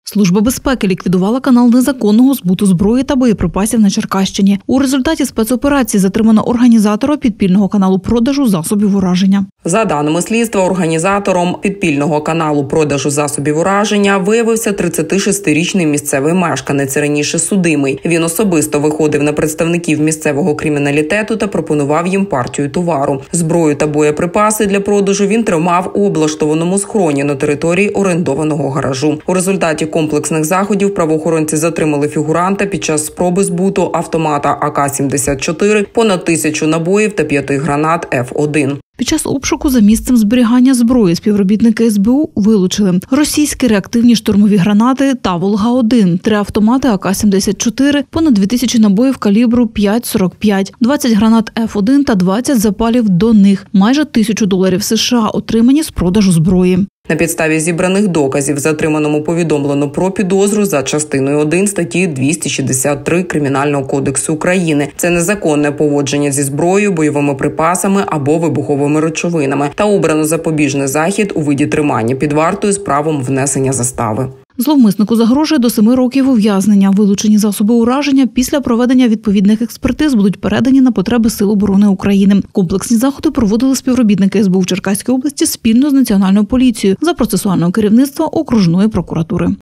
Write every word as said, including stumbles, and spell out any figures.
Служба безпеки ліквідувала канал незаконного збуту зброї та боєприпасів на Черкащині. У результаті спецоперації затримано організатора підпільного каналу продажу засобів ураження. За даними слідства, організатором підпільного каналу продажу засобів ураження виявився тридцятишестирічний місцевий мешканець, раніше судимий. Він особисто виходив на представників місцевого криміналітету та пропонував їм партію товару. Зброю та боєприпаси для продажу він тримав у облаштованому схроні на території орендованого гаражу. У результаті комплексних заходів правоохоронці затримали фігуранта під час спроби збуту автомата А К сімдесят чотири, понад тисячу набоїв та п'яти гранат Ф один. Під час обшуку за місцем зберігання зброї співробітники С Б У вилучили російські реактивні штурмові гранати та Волга один, три автомати А К сімдесят чотири, понад дві тисячі набоїв калібру п'ять сорок п'ять, двадцять гранат Ф один та двадцять запалів до них, майже тисячу доларів США, отримані з продажу зброї. На підставі зібраних доказів затриманому повідомлено про підозру за частиною один статті двісті шістдесят три Кримінального кодексу України. Це незаконне поводження зі зброєю, бойовими припасами або вибуховими речовинами. Та обрано запобіжний захід у виді тримання під вартою з правом внесення застави. Зловмиснику загрожує до семи років ув'язнення. Вилучені засоби ураження після проведення відповідних експертиз будуть передані на потреби Сил оборони України. Комплексні заходи проводили співробітники С Б У в Черкаській області спільно з Національною поліцією за процесуального керівництва окружної прокуратури.